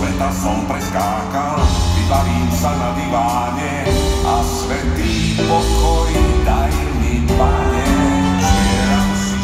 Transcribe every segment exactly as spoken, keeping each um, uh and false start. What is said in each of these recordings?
sveta som preskákal, vybavím sa na diváne a svätý pokoj daj mi, Pane. Žieram si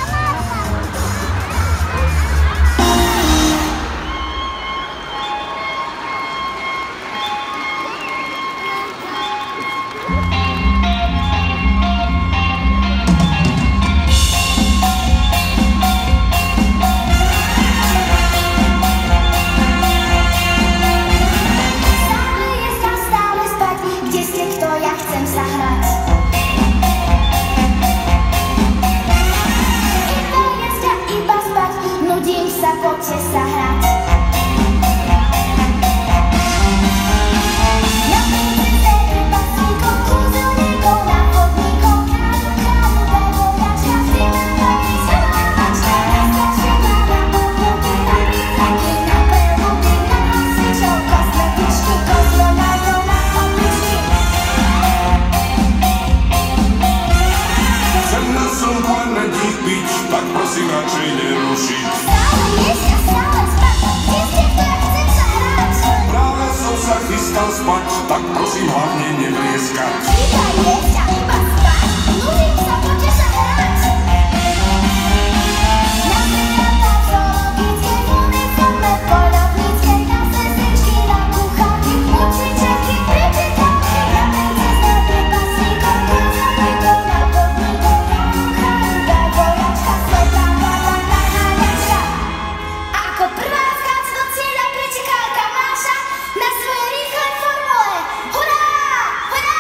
poďte sa hrať. Na princeze iba svíkov, kúzelníkov, na chodníkov, kráľu, kráľu, bevojačka, si ma baví, zavolávačka, nestrašne ma na obľúky, na príznaky, na preľúky, na nosičov, kosmetičky, kozmonárov, na obličky. chcem na slnku len medík byť, tak prosím radšej nerušiť. Chystal spať, tak prosím hlavne nevrieskať. Iba jesť a iba spať, nudím sa, poďte sa hrať. Napríklad v zoologickej, v uniforme poľovníckej, na sestričky, na kuchárky, učiteľky, prečítavky, na princezne prípasníkov, kúzelníkov, na podníkov, kráľu, kráľu, bevojačka, slepá baba, naháňačka. A ako prvá vchádza do cieľa priteká kamáša na svoje rýchle formule. Hurá! Hurá!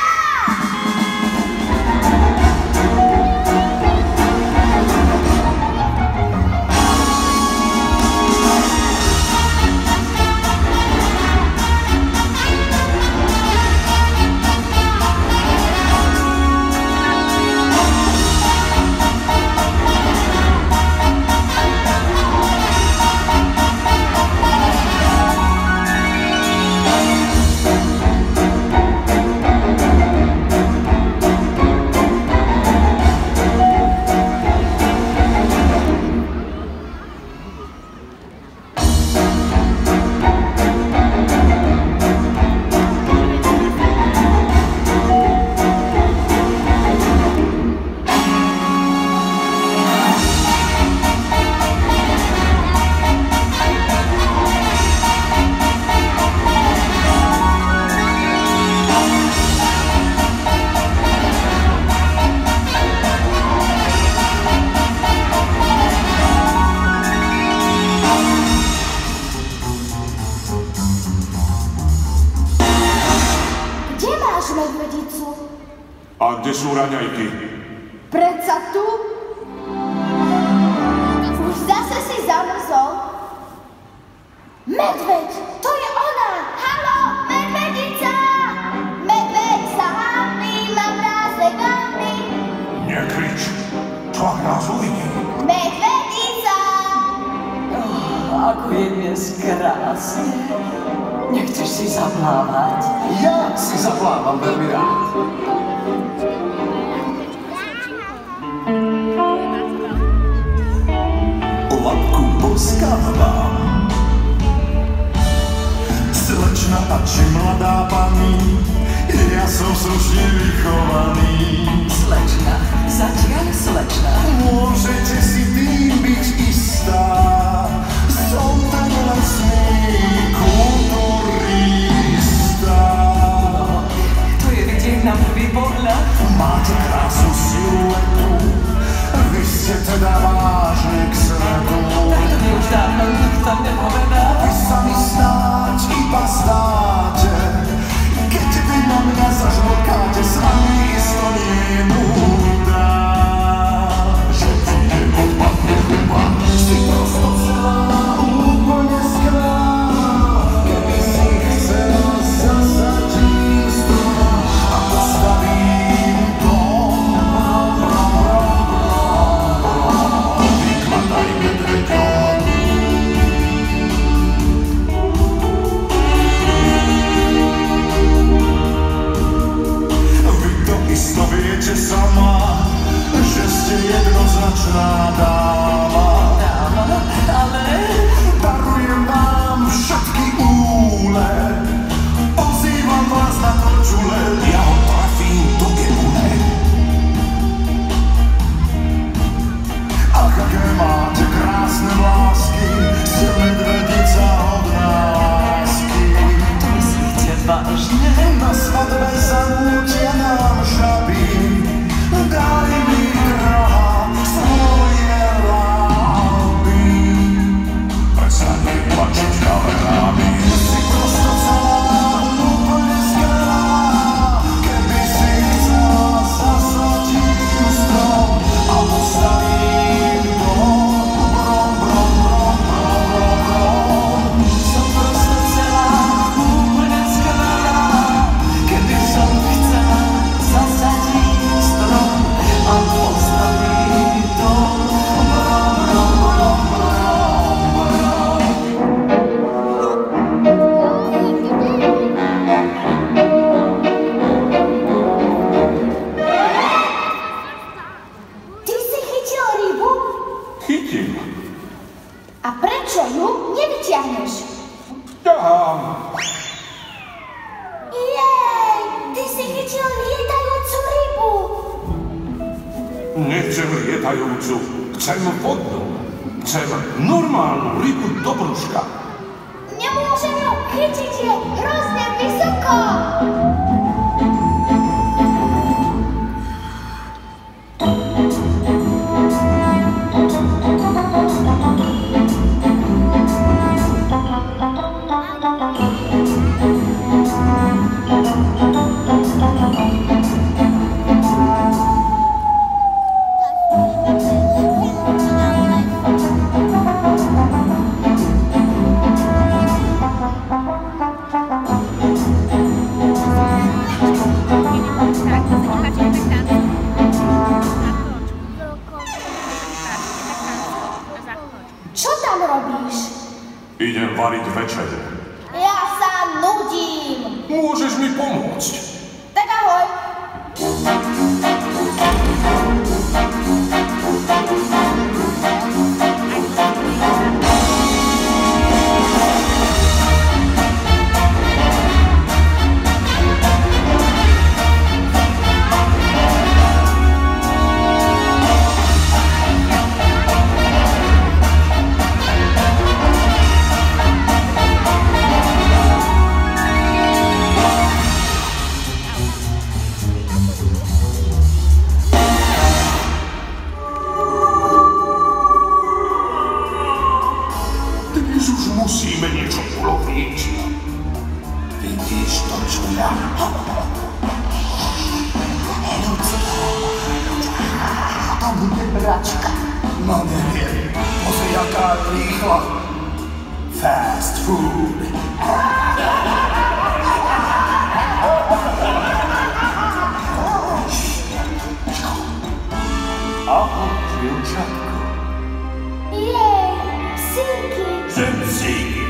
Medvedicu. A kde sú raňajky? Predsa tu? Už zase si zamrzol? Medveď, to je ona! Haló, medvedica! Medveď sa hamí, má prázdne gamy. Nekrič, čo ak nás uvidí? Medvedica! Oh, ako je dnes krásne. Nechceš si zaplávať? Ja si zaplávam veľmi rád. Labku poskávam. Slečna a či mladá pani, ja som slušne vychovaný. Slečna, zatiaľ slečna. Môžete si tým byť istá, som ten lesný kulturista. No, to je vidieť na prvý pohľad. Máte krásnu siluetu, vy ste teda vážne k svetu. To mi už dávno nikto nepovedal. Vy sa mi snáď iba zdáte, keď vy na mňa zažmorkáte, s vami isto nie je nuda. Že ti neodpadne huba, si prosto A prečo ju nevyťahneš? Ťahám. Jej, ty si chytil lietajúcu rybu. Nechcem lietajúcu, chcem vodnú. Chcem normálnu rybu do brúška. Nemôžem ju chytiť, je hrozne vysoko. Čo tam robíš? Idem variť večeru. Ja sa nudím. Môžeš mi pomôcť? Tak ahoj. Dnes už musíme niečo uloviť. Vidíš to, čo ja? To bude bračka. No neviem, pozri, jaká rýchla. Fast food. Ahoj, dievčatko. Jej, psíky. Sem psíky.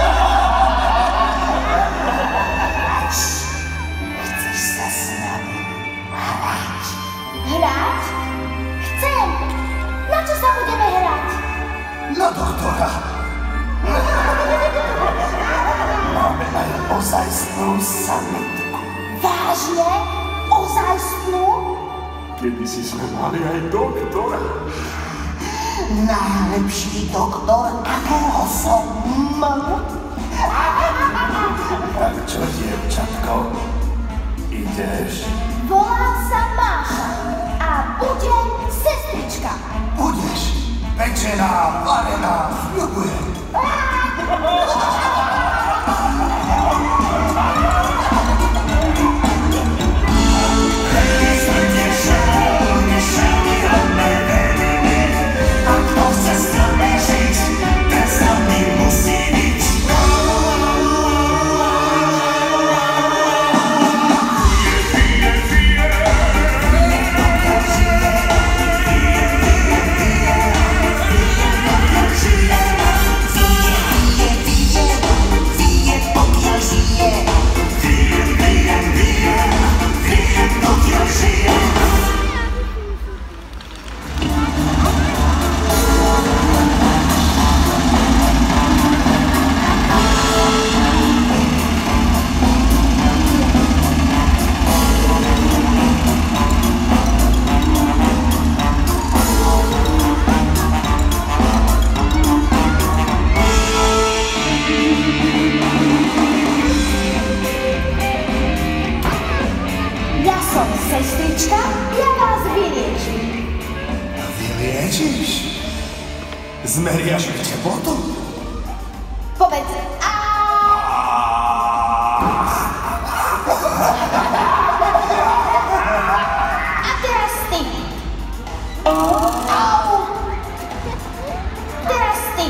Chceš sa s nami hrať? Hrať? Chcem. Na čo sa budeme hrať? Na doktora. Máme aj ozajstnú sanitku. Vážne? Ozajstnú? Kedysi sme mali aj doktora. Najlepší doktor, akého som mal. Tak čo, dievčatko, ideš? Volám sa Máša a budem sestrička. Budeš pečená, varená, sľubujem. Sestrička, ja vás vyliečím. Vyliečíš? Zmeriaš ich teplotu? Povedz á. A teraz ty. Au. Teraz ty.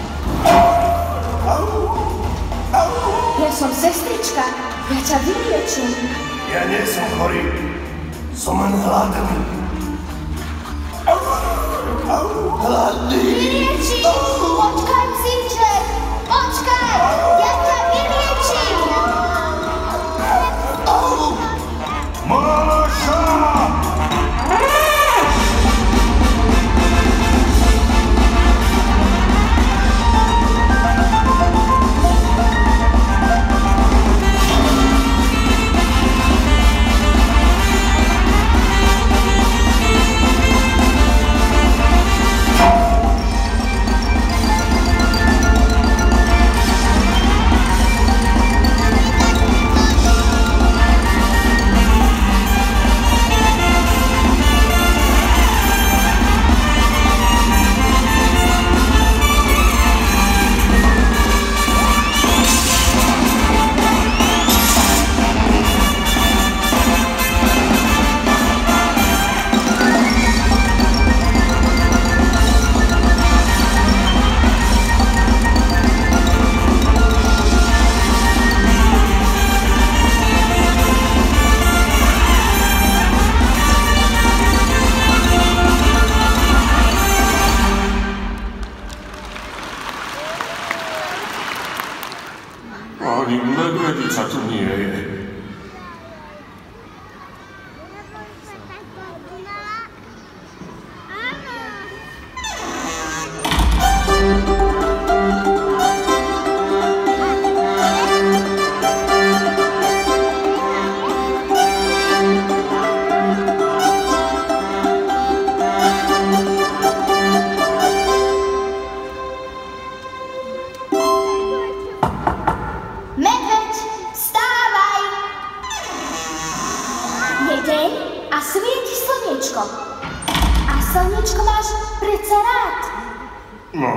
Ja som sestrička, ja ťa vyliečím. Ja nie som chorý. Som len hladný. Hladný. Vyliečím! Počkaj, psíček! Počkaj! Ja ťa vyliečím! Máša! Ani medvedica tu nie je. Medveď, vstávaj! Je deň a svieti slniečko. A slniečko máš predsa rád. No.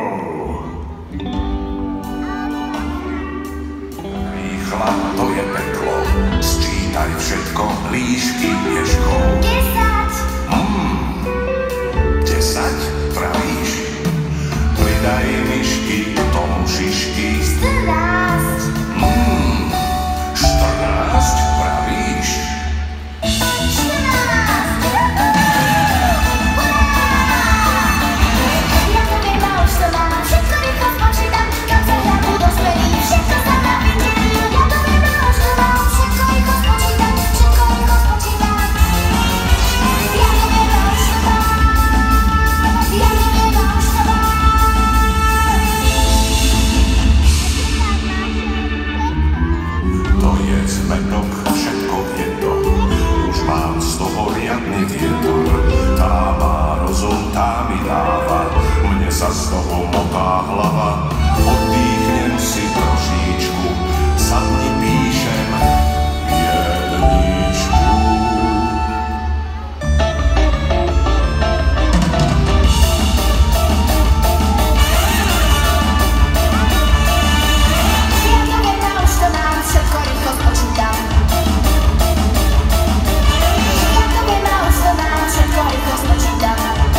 Rýchla, to je peklo. Sčítaj všetko, líšky ježkov. Desať! Hmm. Desať, pravíš? Pridaj myšky, k tomu šišky. Štrnásť! Hmm. Štrnásť, pravíš? Štrnásť! Ja to viem a už to mám. Všetko rýchlo spočítam, kam sa hľadú dospelí. Všetko sa na videli. Ja to viem a už to mám. Všetko rýchlo spočítam, všetko rýchlo spočítam. Ja to viem a už to mám. Ja to viem a už to mám. To je zmetok, všetko je to. Už mám z toho riadny vietor. Tá má rozum, tá mi dáva. Mne sa z toho motá hlava. Oddychnem si trošičku. Sadni píšem jedničku. Ja to viem a už to mám. Všetko rýchlo spočítam. Ja to viem a už to mám. Všetko rýchlo spočítam.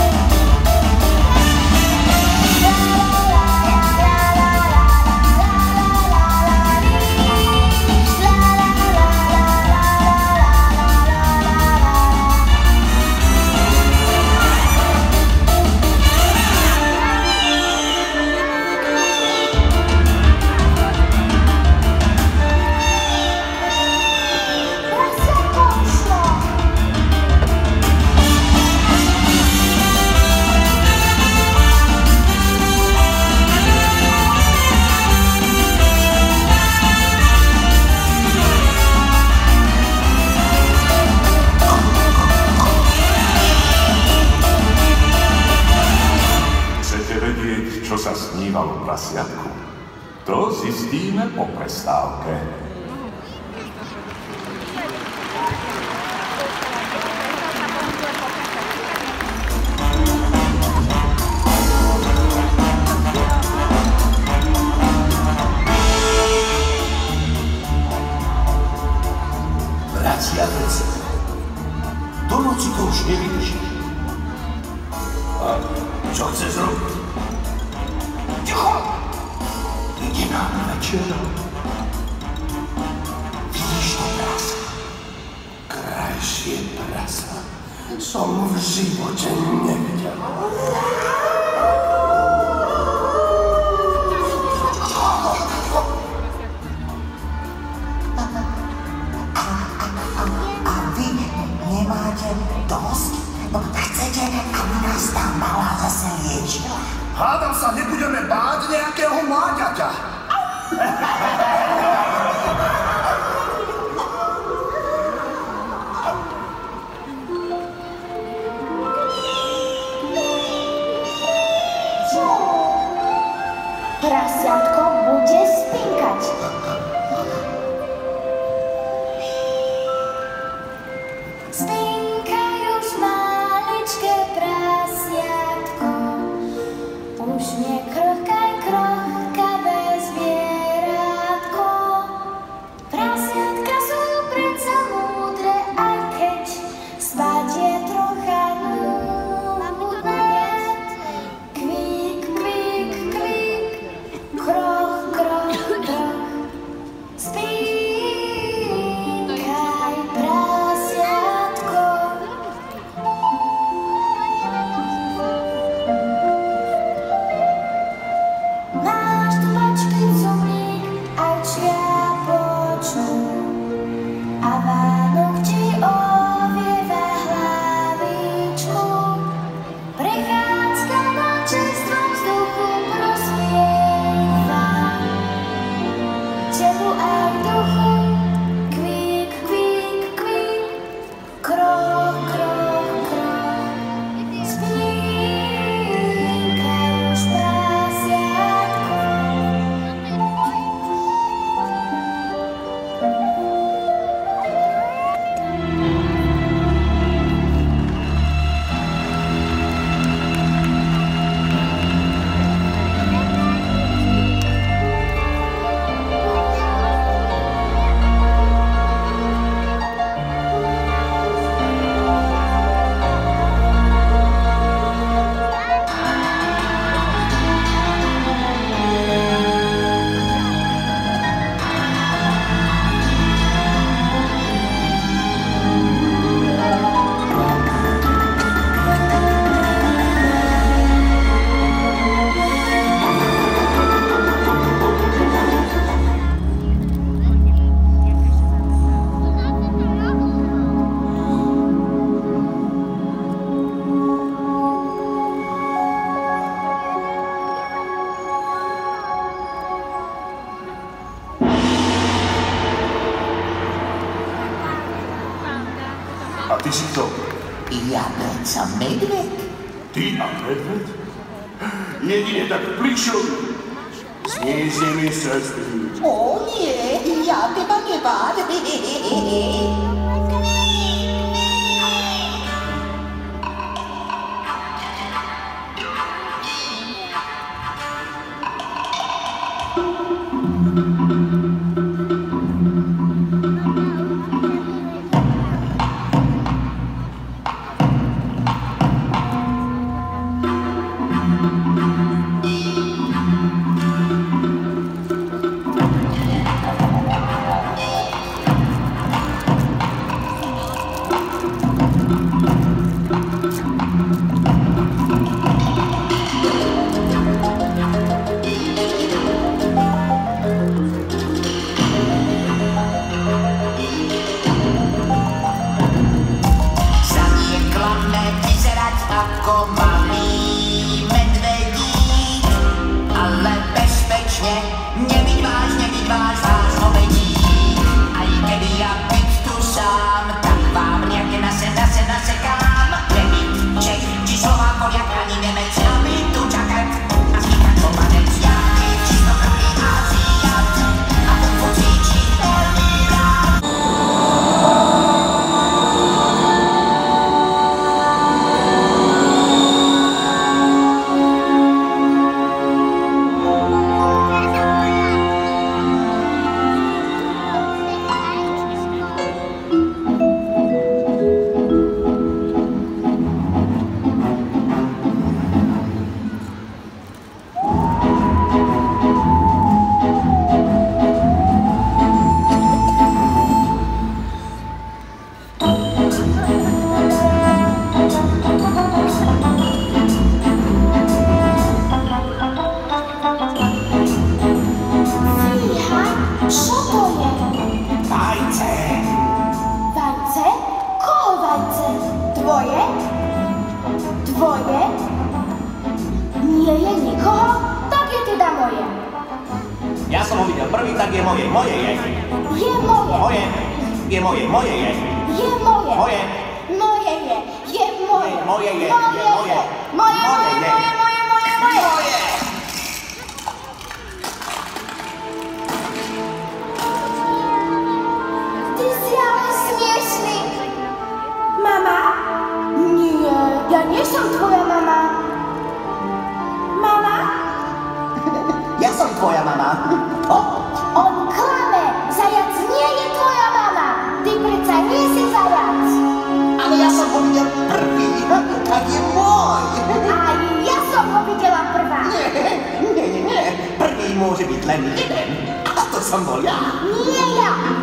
Prasiatko ušlo. Chcete vedieť, čo sa snívalo prasiatku? To zistíme po prestávke. Prasiatec. Do noci to už nevydrží. A čo chceš robiť? Ticho! Ide nám večera. Vidíš to prasa? Krajšie prasa som v živote nevidel. A vy nemáte dosť? No, chcete, aby nás tá malá zase liečila? Hádam sa, nebudeme báť nejakého mláďaťa. Prasiatko bude spinkať. Spinkaj už maličké prasiatko, už nekrochkaj krochkavé zvieratko. Prasiatka sú predsa múdre, aj keď spať je trocha nudné. Kvík, kvík, kvík, kroch, kroch, kroch. A ty si kto? Ja predsa medveď. Ty a medveď? Jedine tak plišovi. Zmiezne mi sestry. O nie, ja teba nebád. Ja som ho videl prvý, tak je moje. Moje je. Je moje. Moje. Je moje. Moje je. Je moje. Moje. Moje je. Je moje. Moje je. Moje Je moje. Moje, moje, je. moje, moje, moje, moje. Moje. Ty si ale smiešný. Mama? Nie, ja nie som tvoja mama. Mama? Ja som tvoja mama. O, On klame. Zajac nie je tvoja mama. Ty predsa nie si zajac. ale ja som ho videl prvý. Tak je môj. Aj ja som ho videla prvá. Nie, nie, nie, nie. Prvý môže byť len jeden. A to som bol ja. Nie ja.